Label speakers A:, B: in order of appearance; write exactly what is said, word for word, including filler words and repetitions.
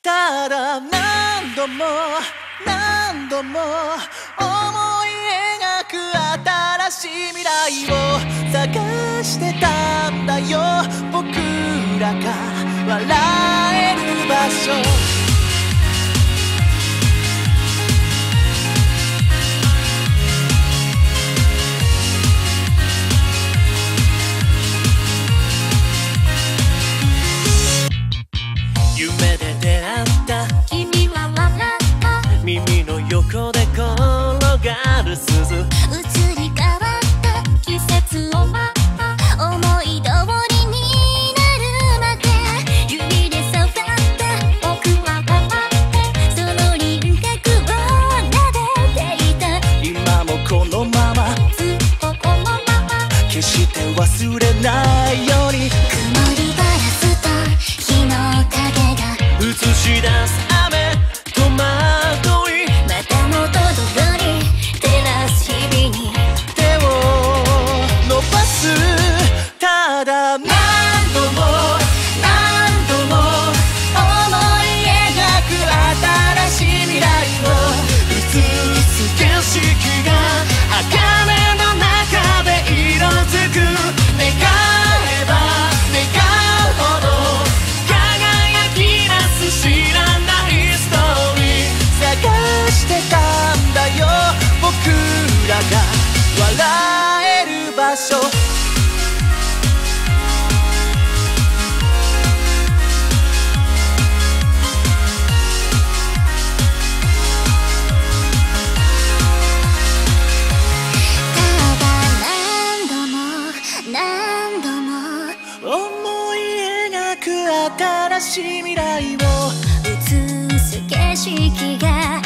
A: ただ何度も何度も思い描く新しい未来を探してたんだよ。僕らが笑える場所。夢で出会った
B: 君は笑った
A: 耳の横で転がる鈴
B: 移り変わった季節を待った思い通りになるまで指で触った僕は笑ってその輪郭を撫でていた。
A: 今もこのまま
B: ずっとこのまま
A: 決して忘れないように
B: 曇りガラスと日の影が
A: 映し出す雨戸惑い
B: また元通り照らす日々に
A: 手を伸ばす。ただ何度も何度も思い描く新しい未来を映す景色が茜の中で色づく。願えば願うほど輝き出す知らないストーリー探してたんだよ。僕らが笑える場所。
B: ただ何度も何度も
A: 思い描く新しい未来を
B: 映す景色が